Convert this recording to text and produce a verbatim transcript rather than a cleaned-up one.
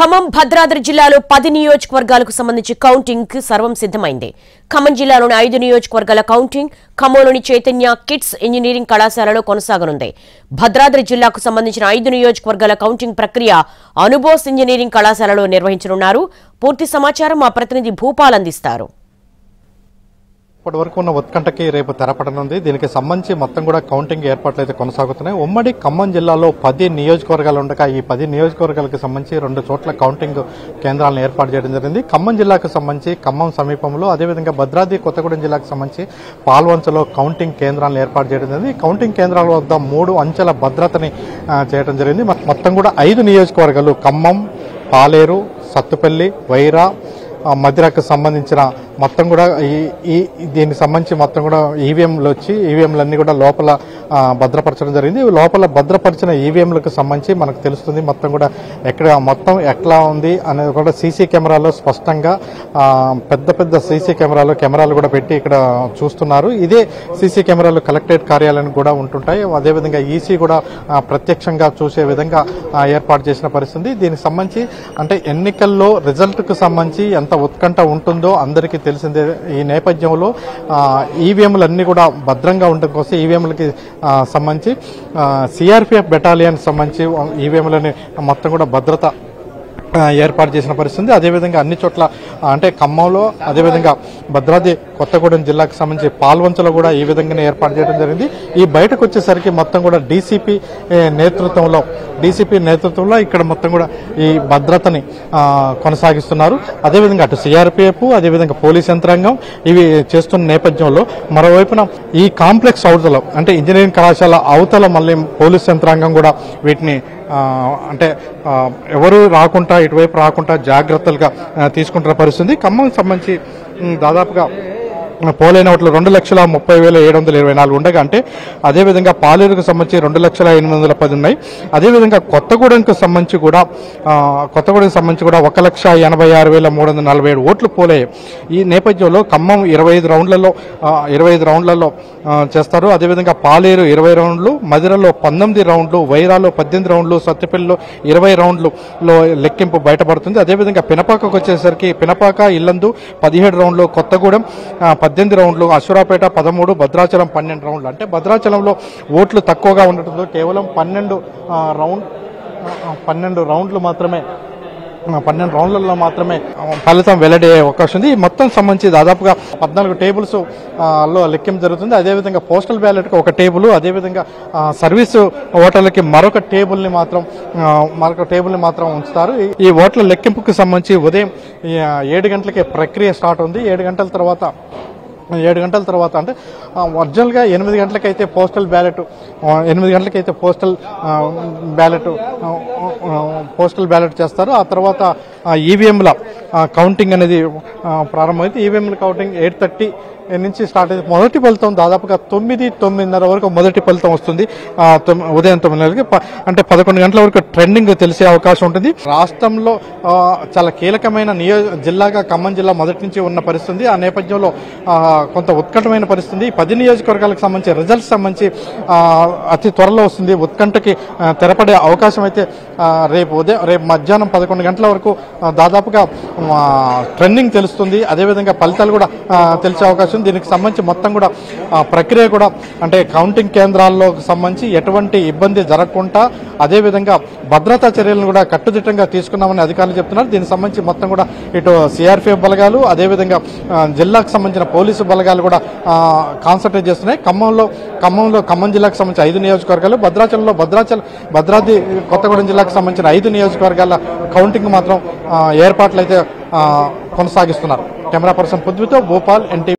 ఖమ్మం భద్రాద్రి జిల్లాలో పది నియోజకవర్గాలకు సంబంధించి కౌంటింగ్ సర్వం సిద్ధమైంది. ఖమ్మం జిల్లాలోని ఐదు నియోజకవర్గాల కౌంటింగ్ ఖమ్మంలోని చైతన్య కిడ్స్ ఇంజనీరింగ్ కళాశాలలో కొనసాగనుంది. భద్రాద్రి జిల్లాకు సంబంధించిన ఐదు నియోజకవర్గాల కౌంటింగ్ ప్రక్రియ అనుబోస్ ఇంజనీరింగ్ కళాశాలలో నిర్వహించనున్నారు. పూర్తి సమాచారం మా ప్రతినిధి భూపాల్ అందిస్తారు. ఇప్పటి వరకు ఉన్న ఉత్కంఠకి రేపు తెరపడనుంది. దీనికి సంబంధించి మొత్తం కూడా కౌంటింగ్ ఏర్పాట్లు అయితే కొనసాగుతున్నాయి. ఉమ్మడి ఖమ్మం జిల్లాలో పది నియోజకవర్గాలు ఉండగా ఈ పది నియోజకవర్గాలకు సంబంధించి రెండు చోట్ల కౌంటింగ్ కేంద్రాలను ఏర్పాటు చేయడం జరిగింది. ఖమ్మం జిల్లాకు సంబంధించి ఖమ్మం సమీపంలో, అదేవిధంగా భద్రాద్రి కొత్తగూడెం జిల్లాకు సంబంధించి పాల్వంచలో కౌంటింగ్ కేంద్రాలను ఏర్పాటు చేయడం జరిగింది. కౌంటింగ్ కేంద్రాల వద్ద మూడు అంచెల భద్రతని చేయడం జరిగింది. మొత్తం కూడా ఐదు నియోజకవర్గాలు ఖమ్మం, పాలేరు, సత్తుపల్లి, వైరా, మధిరకు సంబంధించిన మొత్తం కూడా ఈ దీనికి సంబంధించి మొత్తం కూడా ఈవీఎంలు వచ్చి ఈవీఎంలన్నీ కూడా లోపల భద్రపరచడం జరిగింది. లోపల భద్రపరిచిన ఈవీఎంలకు సంబంధించి మనకు తెలుస్తుంది మొత్తం కూడా ఎక్కడ మొత్తం ఎట్లా ఉంది అనేది కూడా సీసీ కెమెరాలో స్పష్టంగా పెద్ద పెద్ద సీసీ కెమెరాలు కెమెరాలు కూడా పెట్టి ఇక్కడ చూస్తున్నారు. ఇదే సీసీ కెమెరాలు కలెక్టరేట్ కార్యాలయానికి కూడా ఉంటుంటాయి. అదేవిధంగా ఈసీ కూడా ప్రత్యక్షంగా చూసే విధంగా ఏర్పాటు చేసిన పరిస్థితి. దీనికి సంబంధించి అంటే ఎన్నికల్లో రిజల్ట్కు సంబంధించి ఎంత ఉత్కంఠ ఉంటుందో అందరికీ తెలిసిందే. ఈ నేపథ్యంలో ఈవీఎంలన్నీ కూడా భద్రంగా ఉండడం కోసం ఈవీఎంలకి సంబంధించి సిఆర్పిఎఫ్ బెటాలియన్ సంబంధించి ఈవీఎంలని మొత్తం కూడా భద్రత ఏర్పాటు చేసిన పరిస్థితి. అదేవిధంగా అన్ని చోట్ల అంటే ఖమ్మంలో, అదేవిధంగా భద్రాద్రి కొత్తగూడెం జిల్లాకు సంబంధించి పాల్వంచలో కూడా ఈ విధంగానే ఏర్పాటు చేయడం జరిగింది. ఈ బయటకు వచ్చేసరికి మొత్తం కూడా డీసీపీ నేతృత్వంలో డీసీపీ నేతృత్వంలో ఇక్కడ మొత్తం కూడా ఈ భద్రతని కొనసాగిస్తున్నారు. అదేవిధంగా అటు సిఆర్పిఎఫ్, అదేవిధంగా పోలీస్ యంత్రాంగం ఇవి చేస్తున్న నేపథ్యంలో మరోవైపున ఈ కాంప్లెక్స్ అవతల అంటే ఇంజనీరింగ్ కళాశాల అవతల మళ్ళీ పోలీస్ యంత్రాంగం కూడా వీటిని అంటే ఎవరు రాకుండా ఇటువైపు రాకుండా జాగ్రత్తలుగా తీసుకుంటున్న పరిస్థితి. ఖమ్మం సంబంధించి దాదాపుగా పోలైన ఓట్లు రెండు లక్షల ముప్పై వేల ఏడు వందల ఇరవై నాలుగు ఉండగా అంటే అదేవిధంగా పాలేరుకు సంబంధించి రెండు లక్షల ఎనిమిది వందల పది ఉన్నాయి. అదేవిధంగా కొత్తగూడెంకు సంబంధించి కూడా కొత్తగూడెంకు సంబంధించి కూడా ఒక లక్ష ఎనభై ఆరు వేల మూడు వందల నలభై ఏడు ఓట్లు పోలయ్యాయి. ఈ నేపథ్యంలో ఖమ్మం ఇరవై ఐదు రౌండ్లలో ఇరవై ఐదు రౌండ్లలో చేస్తారు. అదేవిధంగా పాలేరు ఇరవై రౌండ్లు, మధిరలో పంతొమ్మిది రౌండ్లు, వైరాలో పద్దెనిమిది రౌండ్లు, సత్తుపల్లిలో ఇరవై రౌండ్లలో లెక్కింపు బయటపడుతుంది. అదేవిధంగా పినపాకకు వచ్చేసరికి పినపాక, ఇల్లందు పదిహేడు రౌండ్లు, కొత్తగూడెం పద్దెనిమిది రౌండ్లు, అశ్వరాపేట పదమూడు, భద్రాచలం పన్నెండు రౌండ్లు. అంటే భద్రాచలంలో ఓట్లు తక్కువగా ఉండటంతో కేవలం పన్నెండు రౌండ్ పన్నెండు రౌండ్లు మాత్రమే పన్నెండు రౌండ్లలో మాత్రమే ఫలితం వెల్లడే అవకాశం ఉంది. మొత్తం సంబంధించి దాదాపుగా పద్నాలుగు టేబుల్స్ లో లెక్కింపు జరుగుతుంది. అదేవిధంగా పోస్టల్ బ్యాలెట్కి ఒక టేబుల్, అదేవిధంగా సర్వీసు ఓటర్లకి మరొక టేబుల్ని మాత్రం మరొక టేబుల్ని మాత్రం ఉంచుతారు. ఈ ఓట్ల లెక్కింపుకి సంబంధించి ఉదయం ఏడు గంటలకే ప్రక్రియ స్టార్ట్ ఉంది. ఏడు గంటల తర్వాత ఏడు గంటల తర్వాత అంటే ఒరిజినల్గా ఎనిమిది గంటలకైతే పోస్టల్ బ్యాలెట్ ఎనిమిది గంటలకైతే పోస్టల్ బ్యాలెట్ పోస్టల్ బ్యాలెట్ చేస్తారు. ఆ తర్వాత ఈవీఎంల కౌంటింగ్ అనేది ప్రారంభమైంది. ఈవీఎంల కౌంటింగ్ ఎయిట్ థర్టీ నుంచి స్టార్ట్ అయితే మొదటి ఫలితం దాదాపుగా తొమ్మిది తొమ్మిదిన్నర వరకు మొదటి ఫలితం వస్తుంది. ఉదయం తొమ్మిదిన్నరకి అంటే పదకొండు గంటల వరకు ట్రెండింగ్ తెలిసే అవకాశం ఉంటుంది. రాష్ట్రంలో చాలా కీలకమైన నియో జిల్లాగా ఖమ్మం జిల్లా మొదటి నుంచి ఉన్న పరిస్థితి. ఆ నేపథ్యంలో కొంత ఉత్కంఠమైన పరిస్థితి. పది నియోజకవర్గాలకు సంబంధించి రిజల్ట్స్ సంబంధించి అతి త్వరలో వస్తుంది. ఉత్కంఠకి తెరపడే అవకాశం అయితే రేపు ఉదయం రేపు మధ్యాహ్నం పదకొండు గంటల వరకు దాదాపుగా ట్రెండింగ్ తెలుస్తుంది. అదేవిధంగా ఫలితాలు కూడా తెలిసే అవకాశం. దీనికి సంబంధించి మొత్తం కూడా ప్రక్రియ కూడా అంటే కౌంటింగ్ కేంద్రాల్లో సంబంధించి ఎటువంటి ఇబ్బంది జరగకుండా అదేవిధంగా భద్రతా చర్యలను కూడా కట్టుదిట్టంగా తీసుకున్నామని అధికారులు చెప్తున్నారు. దీనికి సంబంధించి మొత్తం కూడా ఇటు సిఆర్పిఎఫ్ బలగాలు, అదేవిధంగా జిల్లాకు సంబంధించిన పోలీసు బలగాలు కూడా కాన్సన్ట్రేట్ చేస్తున్నాయి. ఖమ్మంలో ఖమ్మంలో ఖమ్మం జిల్లాకు సంబంధించిన ఐదు నియోజకవర్గాలు, భద్రాచలంలో భద్రాచలం భద్రాద్రి కొత్తగూడెం జిల్లాకు సంబంధించిన ఐదు నియోజకవర్గాల కౌంటింగ్ మాత్రం ఏర్పాట్లు అయితే కొనసాగిస్తున్నారు. కెమెరా పర్సన్ పృథ్వీతో భూపాల్, ఎన్టీ.